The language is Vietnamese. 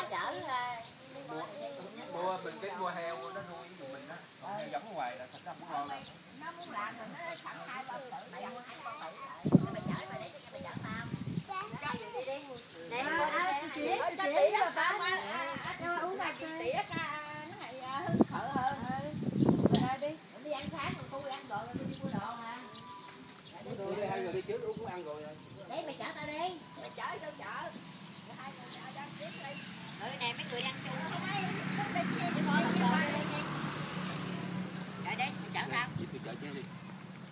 chở mua mình cái mua heo nó nuôi với mình á, còn heo giống ở ngoài là thật ra không ngon đâu. nó muốn làm rồi nó sẵn 2 bao tử mày mua 2 bao tử lại mày chở mày để cho mày chở tao cho đi đi nè cho tỉa là tao cho uống cà phê tỉa nó này hứng khởi hơn rồi đi ăn sáng còn tôi ăn rồi tôi đi mua đồ mà Tôi đi 2 người đi trước cũng ăn rồi. đấy mày chở tao đi mày chở đâu chở 2 người ăn tiếp đi nè mấy người ăn chung không ấy đi thôi làm đồ đi nha rồi đi mày chở tao Tôi chở chứ đi.